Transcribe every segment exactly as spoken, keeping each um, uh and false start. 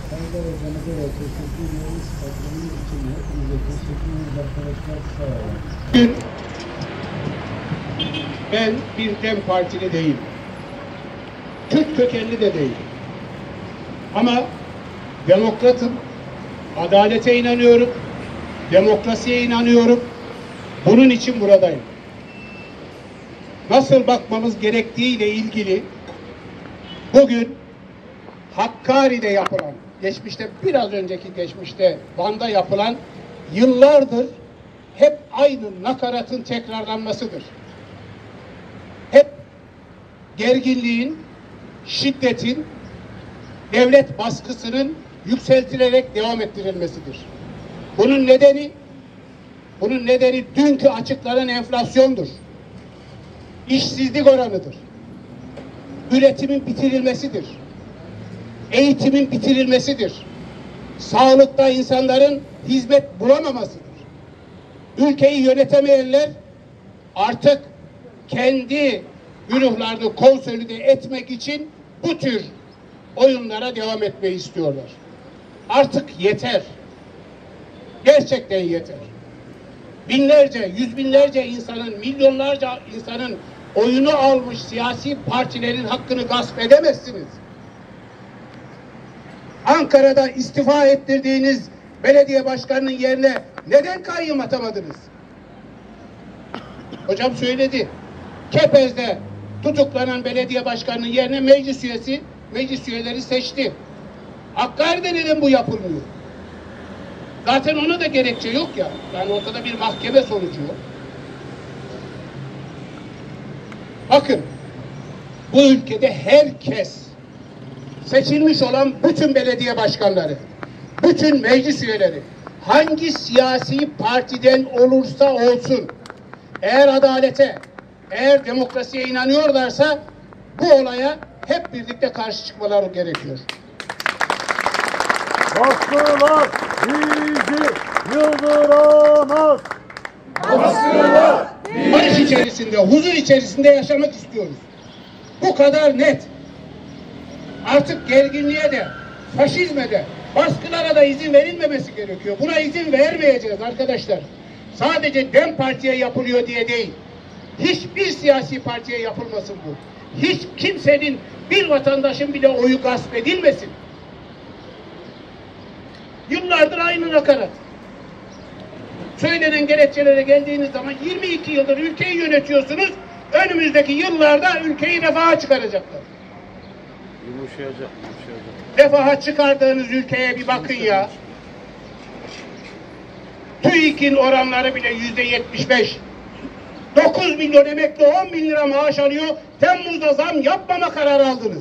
Saygı hocamıza da teşekkür ediyoruz. Katılımın için hepinize teşekkür ediyoruz arkadaşlar. Sağ olun. Bugün ben bir DEM Partili değilim. Kürt kökenli de değilim. Ama demokratım, adalete inanıyorum, demokrasiye inanıyorum. Bunun için buradayım. Nasıl bakmamız gerektiğiyle ilgili bugün Hakkari'de yapılan, geçmişte biraz önceki geçmişte Van'da yapılan yıllardır hep aynı nakaratın tekrarlanmasıdır. Hep gerginliğin, şiddetin, devlet baskısının yükseltilerek devam ettirilmesidir. Bunun nedeni, bunun nedeni dünkü açıklanan enflasyondur. İşsizlik oranıdır. Üretimin bitirilmesidir. Eğitimin bitirilmesidir. Sağlıkta insanların hizmet bulamamasıdır. Ülkeyi yönetemeyenler artık kendi güruhlarını konsolide etmek için bu tür oyunlara devam etmeyi istiyorlar. Artık yeter. Gerçekten yeter. Binlerce, yüz binlerce insanın, milyonlarca insanın oyunu almış siyasi partilerin hakkını gasp edemezsiniz. Ankara'da istifa ettirdiğiniz belediye başkanının yerine neden kayyum atamadınız? Hocam söyledi. Kepez'de tutuklanan belediye başkanının yerine meclis üyesi, meclis üyeleri seçti. Hakkari'de neden bu yapılmıyor? Zaten ona da gerekçe yok ya. Yani ortada bir mahkeme sonucu yok. Bakın, bu ülkede herkes, seçilmiş olan bütün belediye başkanları, bütün meclis üyeleri, hangi siyasi partiden olursa olsun, eğer adalete, eğer demokrasiye inanıyorlarsa bu olaya hep birlikte karşı çıkmaları gerekiyor. Baskılar bizi yıldıramaz. Baskılar bizi... Barış içerisinde, huzur içerisinde yaşamak istiyoruz. Bu kadar net. Artık gerginliğe de, faşizme de, baskılara da izin verilmemesi gerekiyor. Buna izin vermeyeceğiz arkadaşlar. Sadece DEM Parti'ye yapılıyor diye değil. Hiçbir siyasi partiye yapılmasın bu. Hiç kimsenin, bir vatandaşın bile oyu gasp edilmesin. Yıllardır aynı nakarat. Söylenen gerekçelere geldiğiniz zaman yirmi iki yıldır ülkeyi yönetiyorsunuz. Önümüzdeki yıllarda ülkeyi refaha çıkaracaklar. Yumuşayacak, yumuşayacak. Refaha çıkardığınız ülkeye bir bakın ya. TÜİK'in oranları bile yüzde yetmiş beş. dokuz milyon emekli on bin lira maaş alıyor. Temmuz'da zam yapmama kararı aldınız.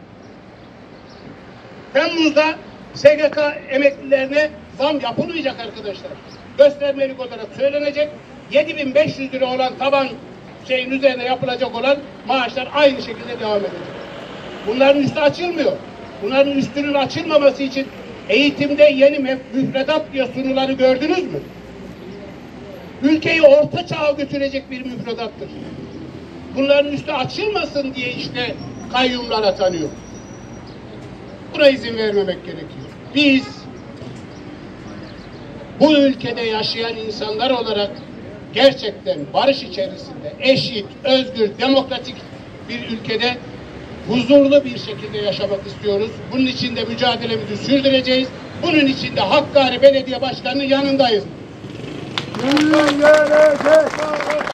Temmuz'da S G K emeklilerine zam yapılmayacak arkadaşlar. Göstermelik olarak söylenecek. yedi bin beş yüz lira olan taban şeyin üzerine yapılacak olan maaşlar aynı şekilde devam edecek. Bunların üstü açılmıyor. Bunların üstünün açılmaması için eğitimde yeni müfredat diye sunuları gördünüz mü? Ülkeyi orta çağa götürecek bir müfredattır. Bunların üstü açılmasın diye işte kayyumlar atanıyor. Buna izin vermemek gerekiyor. Biz bu ülkede yaşayan insanlar olarak gerçekten barış içerisinde eşit, özgür, demokratik bir ülkede huzurlu bir şekilde yaşamak istiyoruz. Bunun için de mücadelemizi sürdüreceğiz. Bunun için de Hakkari Belediye Başkanı'nın yanındayız. Gelecek.